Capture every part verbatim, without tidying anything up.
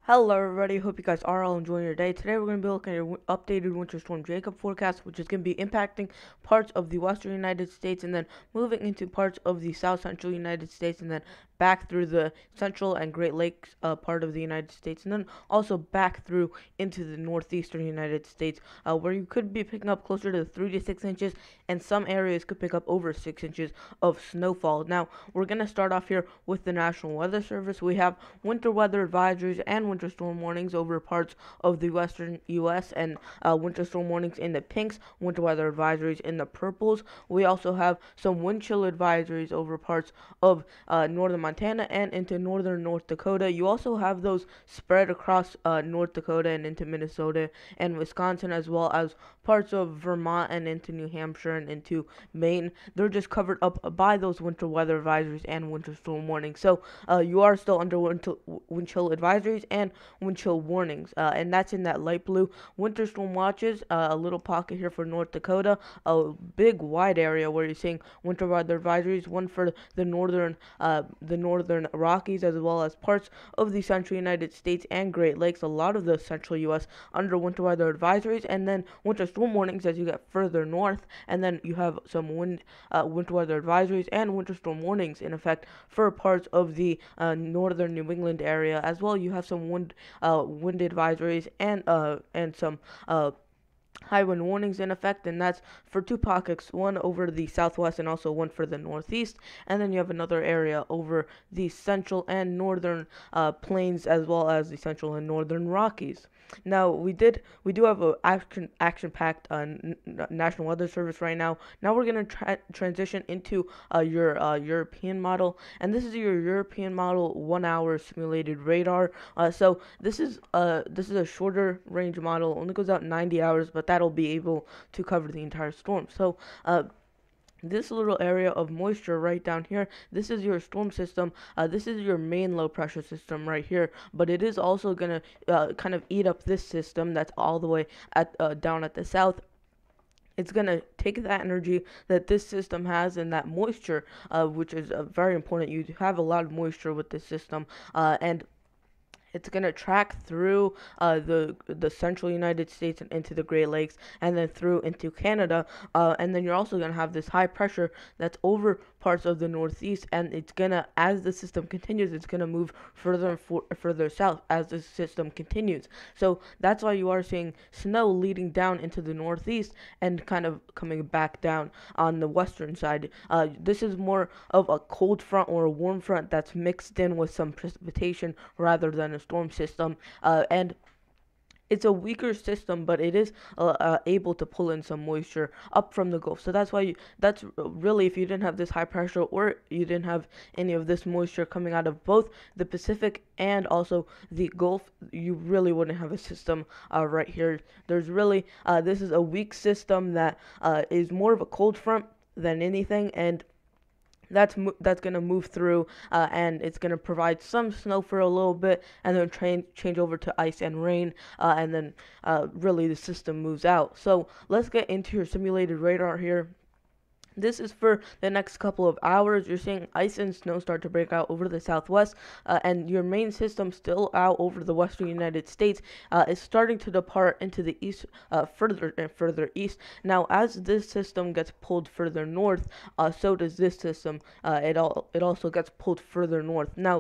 Hello everybody, hope you guys are all enjoying your day. Today we're going to be looking at your updated Winter Storm Jacob forecast, which is going to be impacting parts of the western United States and then moving into parts of the south central United States and then back through the central and Great Lakes uh, part of the United States and then also back through into the northeastern United States uh, where you could be picking up closer to three to six inches and some areas could pick up over six inches of snowfall. Now we're going to start off here with the National Weather Service. We have winter weather advisories and winter storm warnings over parts of the western U S and uh, winter storm warnings in the pinks, winter weather advisories in the purples. We also have some wind chill advisories over parts of uh, northern Montana and into northern North Dakota. You also have those spread across uh, North Dakota and into Minnesota and Wisconsin, as well as parts of Vermont and into New Hampshire and into Maine. They're just covered up by those winter weather advisories and winter storm warnings. So uh, you are still under wind, wind chill advisories and wind chill warnings, uh, and that's in that light blue. Winter storm watches, uh, a little pocket here for North Dakota, a big wide area where you're seeing winter weather advisories, one for the northern, uh, the northern Rockies, as well as parts of the central United States and Great Lakes. A lot of the central U S under winter weather advisories, and then winter storm warnings as you get further north, and then you have some wind, uh, winter weather advisories and winter storm warnings in effect for parts of the uh, northern New England area as well. You have some wind, uh, wind advisories and uh, and some uh, high wind warnings in effect, and that's for two pockets, one over the southwest and also one for the northeast, and then you have another area over the central and northern uh, plains as well as the central and northern Rockies. Now we did we do have a action action packed uh, n- National Weather Service right now. Now we're gonna tra- transition into uh, your uh, European model, and this is your European model one hour simulated radar. Uh, so this is uh this is a shorter range model, only goes out ninety hours, but that'll be able to cover the entire storm. So uh this little area of moisture right down here, this is your storm system. Uh, this is your main low pressure system right here, but it is also gonna uh, kind of eat up this system that's all the way at uh, down at the south. It's going to take that energy that this system has and that moisture, uh, which is uh, very important. You have a lot of moisture with this system, uh, and it's gonna track through uh, the the central United States and into the Great Lakes, and then through into Canada, uh, and then you're also gonna have this high pressure that's over parts of the Northeast, and it's gonna, as the system continues, it's gonna move further and for, further south as the system continues. So that's why you are seeing snow leading down into the Northeast and kind of coming back down on the western side. Uh, this is more of a cold front or a warm front that's mixed in with some precipitation rather than a storm system, uh, and it's a weaker system, but it is uh, uh, able to pull in some moisture up from the Gulf. So that's why you, that's really, if you didn't have this high pressure or you didn't have any of this moisture coming out of both the Pacific and also the Gulf, you really wouldn't have a system uh, right here. There's really uh, this is a weak system that uh, is more of a cold front than anything, and that's mo- that's gonna move through, uh, and it's gonna provide some snow for a little bit, and then train change over to ice and rain, uh, and then uh, really the system moves out. So let's get into your simulated radar here. This is for the next couple of hours. You're seeing ice and snow start to break out over the southwest, uh, and your main system still out over the western United States uh, is starting to depart into the east, uh, further and further east. Now, as this system gets pulled further north, uh, so does this system. Uh, it all it also gets pulled further north. Now,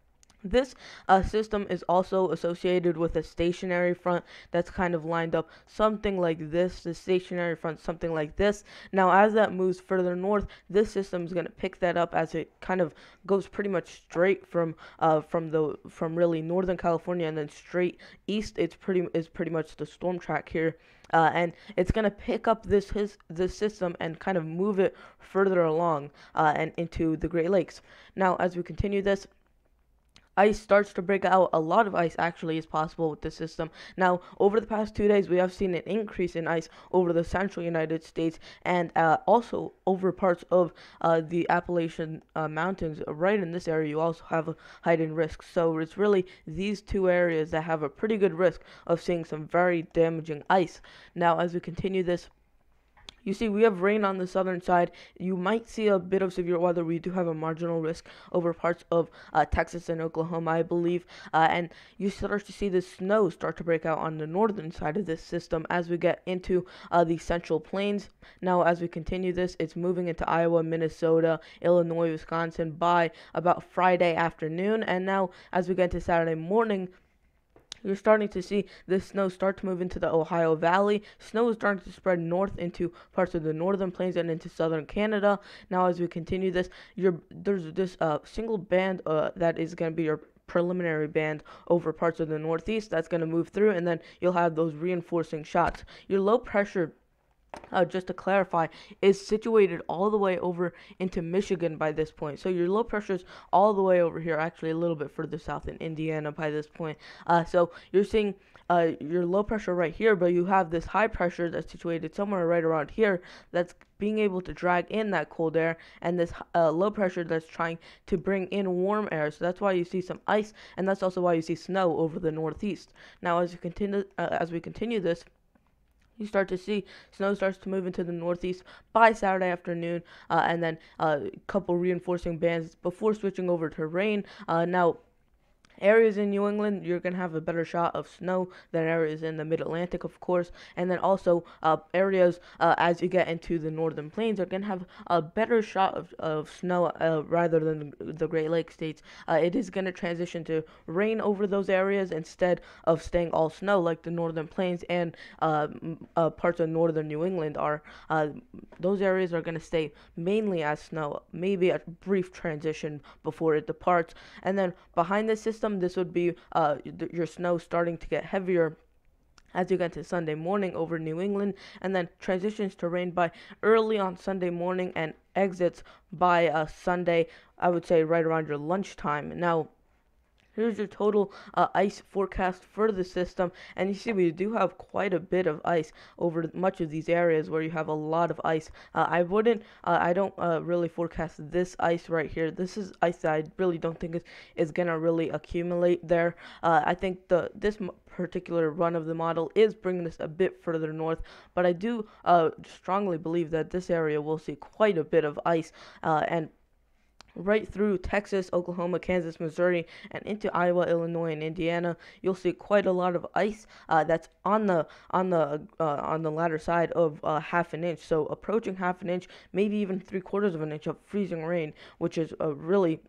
this uh, system is also associated with a stationary front that's kind of lined up something like this, the stationary front, something like this. Now, as that moves further north, this system is going to pick that up as it kind of goes pretty much straight from uh, from the from really northern California and then straight east. It's pretty is pretty much the storm track here. Uh, and it's gonna pick up this his this system and kind of move it further along uh, and into the Great Lakes. Now, as we continue this, ice starts to break out. A lot of ice actually is possible with this system. Now, over the past two days, we have seen an increase in ice over the central United States and uh, also over parts of uh, the Appalachian uh, Mountains. Right in this area, you also have a heightened risk. So it's really these two areas that have a pretty good risk of seeing some very damaging ice. Now, as we continue this, You see, we have rain on the southern side. You might see a bit of severe weather. We do have a marginal risk over parts of uh, Texas and Oklahoma, I believe. Uh, and you start to see the snow start to break out on the northern side of this system as we get into uh, the central plains. Now, as we continue this, it's moving into Iowa, Minnesota, Illinois, Wisconsin by about Friday afternoon. And now, as we get into Saturday morning, you're starting to see the snow start to move into the Ohio Valley. Snow is starting to spread north into parts of the northern plains and into southern Canada. Now, as we continue this, you're, there's this uh, single band uh, that is going to be your preliminary band over parts of the northeast that's going to move through, and then you'll have those reinforcing shots. Your low pressure, Uh, just to clarify, is situated all the way over into Michigan by this point. So your low pressure is all the way over here, actually a little bit further south in Indiana by this point. Uh, so you're seeing uh, your low pressure right here, but you have this high pressure that's situated somewhere right around here that's being able to drag in that cold air, and this uh, low pressure that's trying to bring in warm air. So that's why you see some ice, and that's also why you see snow over the northeast. Now, as you continue, uh, as we continue this, you start to see snow starts to move into the northeast by Saturday afternoon, uh, and then a uh, couple reinforcing bands before switching over to rain. Uh, now, areas in New England, you're going to have a better shot of snow than areas in the mid-Atlantic, of course. And then also uh, areas uh, as you get into the northern plains are going to have a better shot of, of snow uh, rather than the Great Lakes states. Uh, it is going to transition to rain over those areas instead of staying all snow like the northern plains and uh, uh, parts of northern New England are. Uh, those areas are going to stay mainly as snow, maybe a brief transition before it departs. And then behind this system, this would be uh, th- your snow starting to get heavier as you get to Sunday morning over New England, and then transitions to rain by early on Sunday morning and exits by uh, Sunday, I would say right around your lunchtime. Now, here's your total uh, ice forecast for the system, and you see we do have quite a bit of ice over much of these areas where you have a lot of ice. Uh, I wouldn't, uh, I don't uh, really forecast this ice right here. This is ice that I really don't think is, is gonna really accumulate there. Uh, I think the this particular run of the model is bringing this a bit further north, but I do uh, strongly believe that this area will see quite a bit of ice, uh, and right through Texas, Oklahoma, Kansas, Missouri, and into Iowa, Illinois, and Indiana. You'll see quite a lot of ice uh, that's on the on the uh, on the latter side of uh, half an inch. So approaching half an inch, maybe even three quarters of an inch of freezing rain, which is a really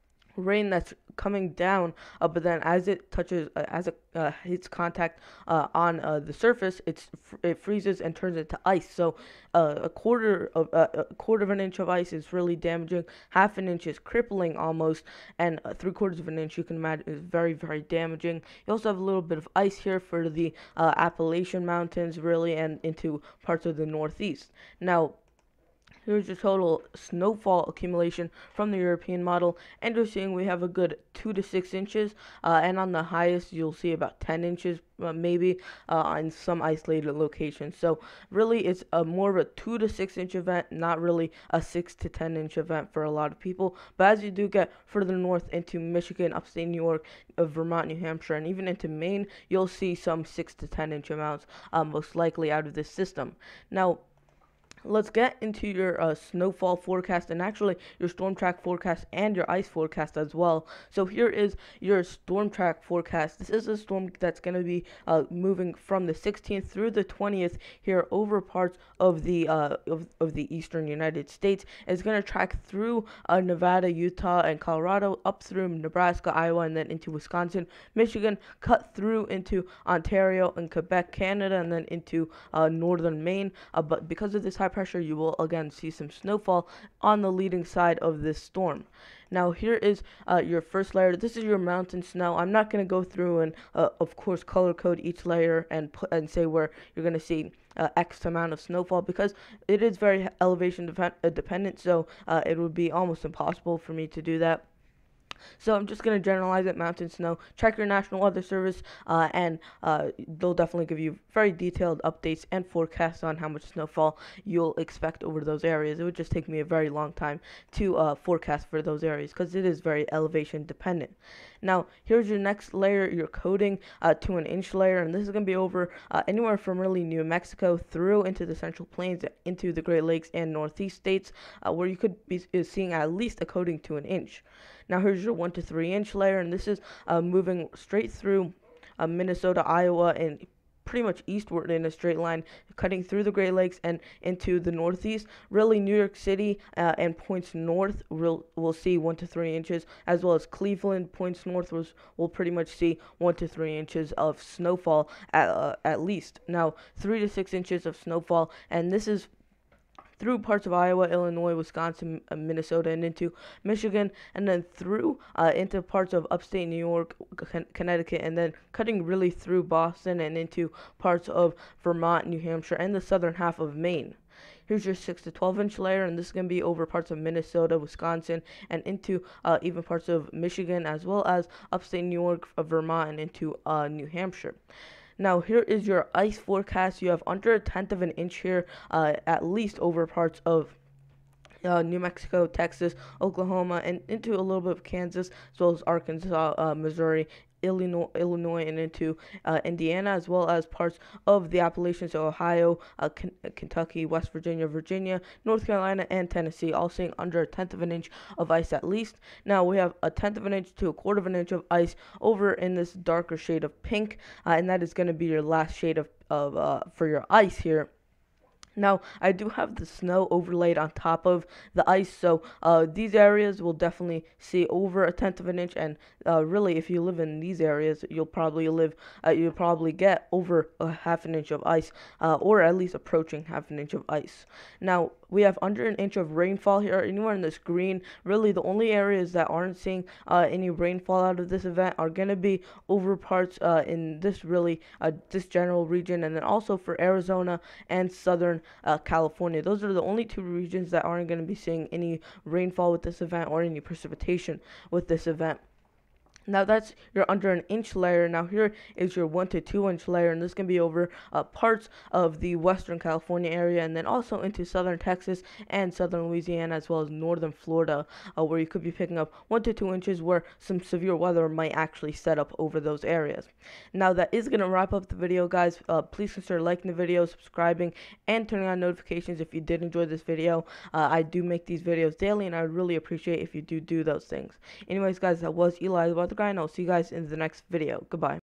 rain that's coming down, uh, but then as it touches, uh, as it uh, hits contact uh, on uh, the surface, it's it freezes and turns into ice. So uh, a quarter of uh, a quarter of an inch of ice is really damaging. Half an inch is crippling almost, and uh, three quarters of an inch you can imagine is very very damaging. You also have a little bit of ice here for the uh, Appalachian Mountains, really, and into parts of the Northeast. Now, here's your total snowfall accumulation from the European model, and you're seeing we have a good two to six inches, uh, and on the highest you'll see about ten inches, uh, maybe, uh, in some isolated locations. So really, it's a more of a two to six inch event, not really a six to ten inch event for a lot of people. But as you do get further north into Michigan, upstate New York, uh, Vermont, New Hampshire, and even into Maine, you'll see some six to ten inch amounts, uh, most likely out of this system. Now, let's get into your uh, snowfall forecast, and actually your storm track forecast and your ice forecast as well. So here is your storm track forecast. This is a storm that's going to be uh, moving from the sixteenth through the twentieth here over parts of the uh, of, of the eastern United States. It's going to track through uh, Nevada, Utah, and Colorado, up through Nebraska, Iowa, and then into Wisconsin, Michigan, cut through into Ontario and Quebec, Canada, and then into uh, northern Maine. Uh, but because of this high pressure, you will again see some snowfall on the leading side of this storm. Now, here is uh, your first layer. This is your mountain snow. I'm not going to go through and, uh, of course, color code each layer and put and say where you're going to see uh, X amount of snowfall, because it is very elevation depend- uh, dependent. So uh, it would be almost impossible for me to do that. So I'm just going to generalize it, mountain snow. Check your National Weather Service, uh, and uh, they'll definitely give you very detailed updates and forecasts on how much snowfall you'll expect over those areas. It would just take me a very long time to uh, forecast for those areas because it is very elevation dependent. Now, here's your next layer, your coating uh, to an inch layer, and this is going to be over uh, anywhere from really New Mexico through into the Central Plains, into the Great Lakes and Northeast states, uh, where you could be is seeing at least a coating to an inch. Now, here's your one to three inch layer, and this is uh, moving straight through uh, Minnesota, Iowa, and pretty much eastward in a straight line, cutting through the Great Lakes and into the Northeast. Really, New York City uh, and points north will will see one to three inches, as well as Cleveland points north will will pretty much see one to three inches of snowfall at uh, at least. Now, three to six inches of snowfall, and this is through parts of Iowa, Illinois, Wisconsin, uh, Minnesota, and into Michigan, and then through uh, into parts of upstate New York, Con- Connecticut, and then cutting really through Boston and into parts of Vermont, New Hampshire, and the southern half of Maine. Here's your six to twelve inch layer, and this is going to be over parts of Minnesota, Wisconsin, and into uh, even parts of Michigan, as well as upstate New York, uh, Vermont, and into uh, New Hampshire. Now, here is your ice forecast. You have under a tenth of an inch here, uh, at least over parts of uh, New Mexico, Texas, Oklahoma, and into a little bit of Kansas, as well as Arkansas, uh, Missouri, Illinois, Illinois, and into uh, Indiana, as well as parts of the Appalachians, so Ohio, uh, K- Kentucky, West Virginia, Virginia, North Carolina, and Tennessee, all seeing under a tenth of an inch of ice at least. Now we have a tenth of an inch to a quarter of an inch of ice over in this darker shade of pink, uh, and that is going to be your last shade of, of uh, for your ice here. Now, I do have the snow overlaid on top of the ice, so uh, these areas will definitely see over a tenth of an inch, and uh, really, if you live in these areas, you'll probably live, uh, you'll probably get over a half an inch of ice, uh, or at least approaching half an inch of ice. Now, we have under an inch of rainfall here, anywhere in this green. Really, the only areas that aren't seeing uh, any rainfall out of this event are going to be over parts uh, in this really, uh, this general region, and then also for Arizona and southern uh, California. Those are the only two regions that aren't going to be seeing any rainfall with this event or any precipitation with this event. Now that's your under an inch layer. Now here is your one to two inch layer, and this can be over uh, parts of the western California area, and then also into southern Texas and southern Louisiana, as well as northern Florida, uh, where you could be picking up one to two inches, where some severe weather might actually set up over those areas. Now that is going to wrap up the video, guys. Uh, please consider liking the video, subscribing, and turning on notifications if you did enjoy this video. Uh, I do make these videos daily, and I would really appreciate if you do do those things. Anyways, guys, that was Eli the Weather Guy, and I'll see you guys in the next video. Goodbye.